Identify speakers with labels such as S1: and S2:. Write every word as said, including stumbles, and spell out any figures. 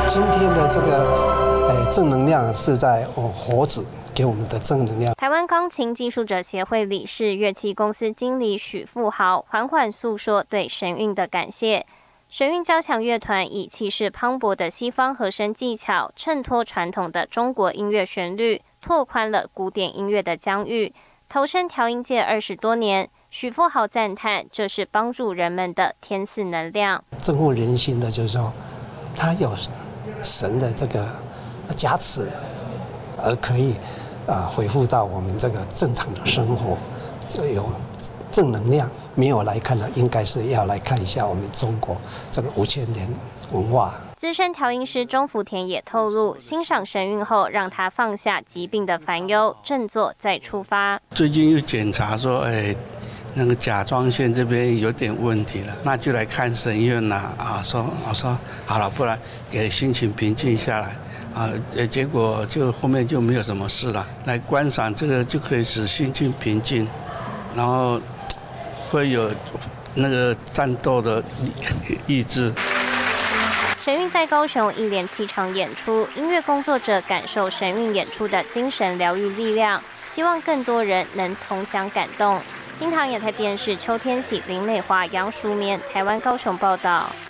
S1: 今天的这个呃正能量是在我佛子给我们的正能量。
S2: 台湾钢琴技术者协会理事、乐器公司经理许富豪缓缓诉说对神韵的感谢。神韵交响乐团以气势磅礴的西方和声技巧，衬托传统的中国音乐旋律，拓宽了古典音乐的疆域。投身调音界二十多年，许富豪赞叹这是帮助人们的天赐能量。
S1: 振奋人心的就是说，他有神的这个加持，而可以啊、呃、恢复到我们这个正常的生活，就有正能量。没有来看的，应该是要来看一下我们中国这个五千年文化。
S2: 资深调音师钟福田也透露，欣赏神韵后，让他放下疾病的烦忧，振作再出发。
S3: 最近又检查说，哎，那个甲状腺这边有点问题了，那就来看神韵啦。啊，说我说好了，不然给心情平静下来。啊，呃，结果就后面就没有什么事了。来观赏这个就可以使心情平静，然后会有那个战斗的意志。
S2: 神韵在高雄一连七场演出，音乐工作者感受神韵演出的精神疗愈力量，希望更多人能同享感动。新唐亚太电视邱天喜、林美华、杨淑棉，台湾高雄报道。